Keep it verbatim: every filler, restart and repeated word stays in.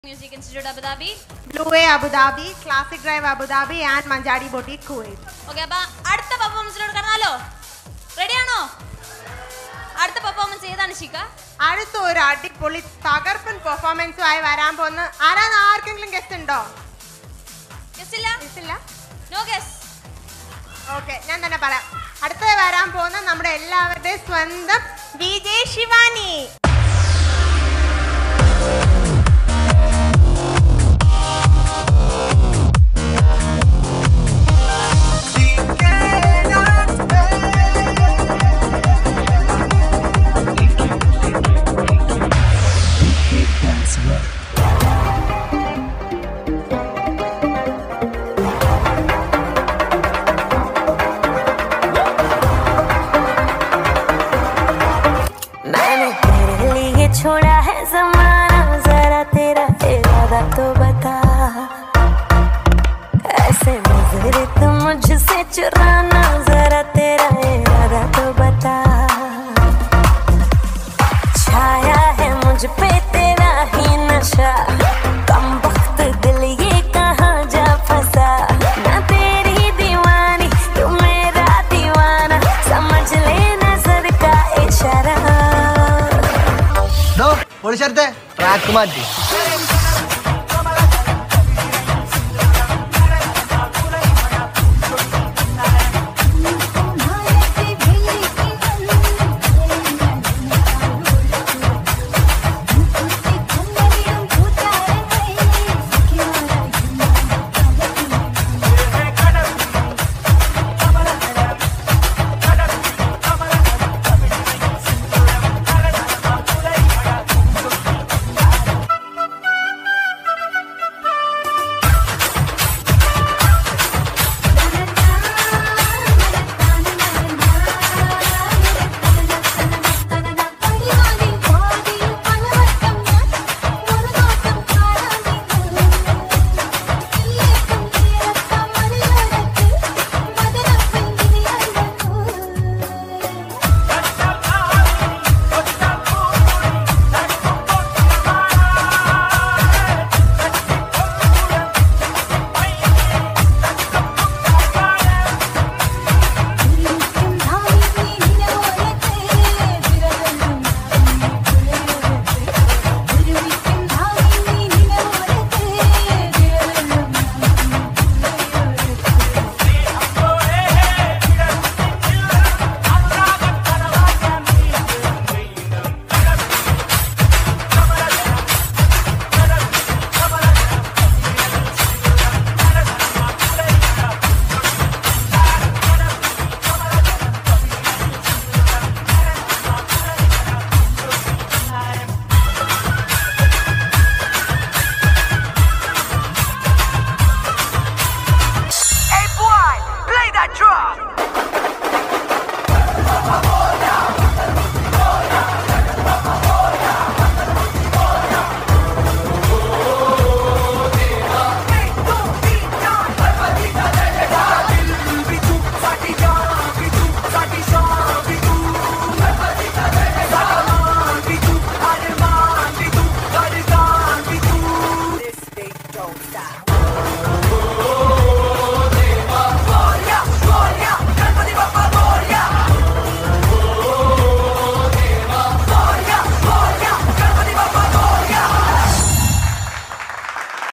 Music Institute Abu Dhabi, Blue Way Abu Dhabi, Classic Drive Abu Dhabi and Manjari Boutique Kuwait. Okay, appa adutha performance lodu karnalo. Ready aano? Adutha performance edana Shika? Adutha oru adipoli tagarpan performance ആയി വരാൻ പോകുന്ന ആരാണ് ആർക്കെങ്കിലും guest ഉണ്ടോ? Guest ഇല്ല? Guest ഇല്ല? No guess. Okay, ഞാൻ തന്നെ പറയാം. അടുത്ത വരാൻ പോകുന്ന നമ്മുടെ എല്ലാവരുടെയും സ്വന്തം വിജയ് ശിവാനി. छोड़ा है ज़माना जरा तेरा इरादा तो बता ऐसे नजर तो मुझसे चुराना जरा तेरा इरादा तो बता छाया है मुझ पे तेरा ही नशा कम वक्त दिल ये कहाँ जा फंसा ना तेरी दीवानी तू मेरा दीवाना समझ ले नजर का इशारा ट्रैक माटी